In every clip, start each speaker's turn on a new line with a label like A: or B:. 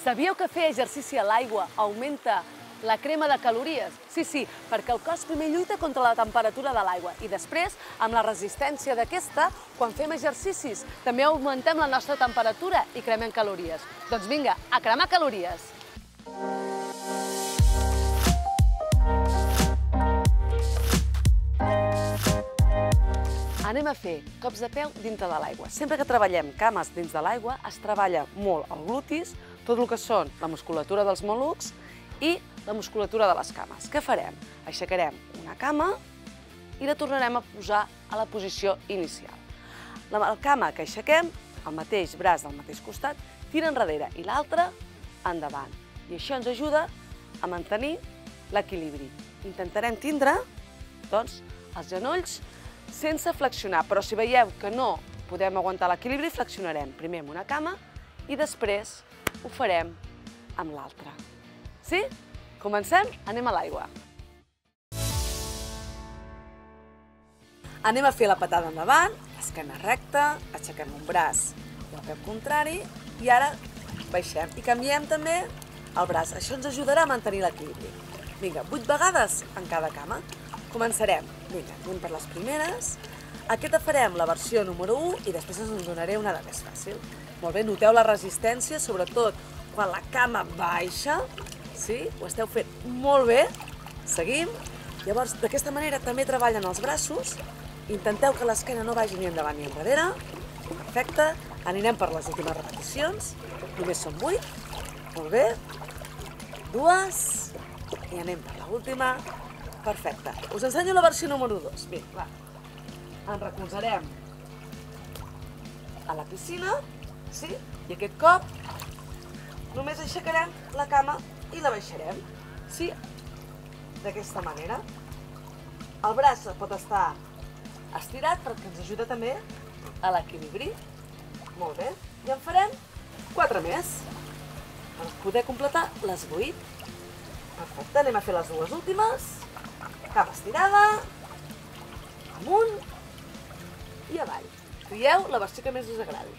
A: Sabíeu que fer exercici a l'aigua augmenta la crema de calories? Sí, perquè el cos primer lluita contra la temperatura de l'aigua i després, amb la resistència d'aquesta, quan fem exercicis, també augmentem la nostra temperatura i cremem calories. Doncs vinga, a cremar calories! Anem a fer cops de peu dintre de l'aigua. Sempre que treballem cames dins de l'aigua, es treballa molt el glutis, tot el que són la musculatura dels malucs i la musculatura de les cames. Què farem? Aixecarem una cama i la tornarem a posar a la posició inicial. La cama que aixequem, el mateix braç del mateix costat, tira enrere i l'altre endavant. I això ens ajuda a mantenir l'equilibri. Intentarem tindre, doncs, els genolls sense flexionar, però si veieu que no podem aguantar l'equilibri, flexionarem primer amb una cama i després ho farem amb l'altra. Sí? Comencem? Anem a l'aigua. Anem a fer la patada endavant, esquena recta, aixequem un braç i el peu contrari i ara baixem i canviem també el braç. Això ens ajudarà a mantenir l'equilibri. Vinga, 8 vegades en cada cama. Començarem. Vinga, anem per les primeres. Aquesta farem la versió número 1 i després us en donaré una de més fàcil. Molt bé, noteu la resistència, sobretot quan la cama baixa. Sí? Ho esteu fent molt bé. Seguim. Llavors, d'aquesta manera també treballen els braços. Intenteu que l'esquena no vagi ni endavant ni enrere. Perfecte. Anirem per les últimes repeticions. Només són 8. Molt bé. 2. I anem per l'última. Perfecte. Us ensenyo la versió número 2. Bé, va. Ens recolzarem a la piscina, sí? I aquest cop només aixecarem la cama i la baixarem, sí? D'aquesta manera. El braç pot estar estirat perquè ens ajuda també a l'equilibri. Molt bé. I en farem 4 més per poder completar les 8. Perfecte. Anem a fer les dues últimes. Cama estirada, amunt i avall. Trieu la versió que més us agradi.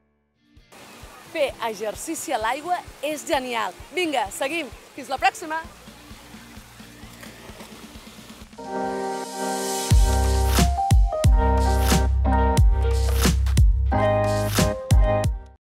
A: Fer exercici a l'aigua és genial. Vinga, seguim. Fins la pròxima!